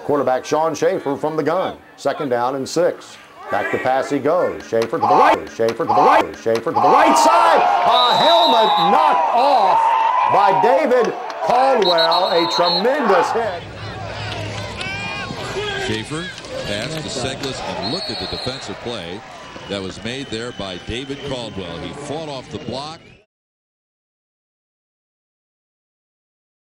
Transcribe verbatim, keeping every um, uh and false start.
Quarterback Sean Schaefer from the gun. Second down and six. Back to pass he goes. Schaefer to the right. Schaefer to the right. Schaefer to the right side. A helmet knocked off by David Caldwell. A tremendous hit. Schaefer passed to Seglis, and look at the defensive play that was made there by David Caldwell. He fought off the block.